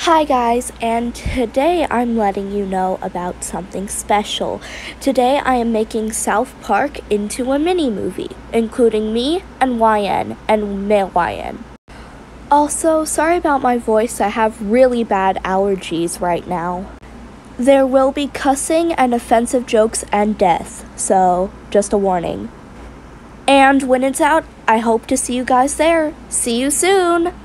Hi guys, and today I'm letting you know about something special. Today I am making South Park into a mini movie, including me and YN and male YN. Also, sorry about my voice, I have really bad allergies right now. There will be cussing and offensive jokes and death, so just a warning. And when it's out, I hope to see you guys there. See you soon!